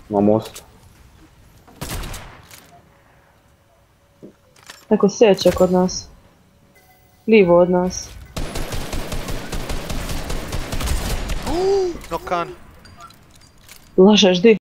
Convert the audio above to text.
Na most. Neko sjeće kod nas. Livo od nas. Nokan. Lažeš, di?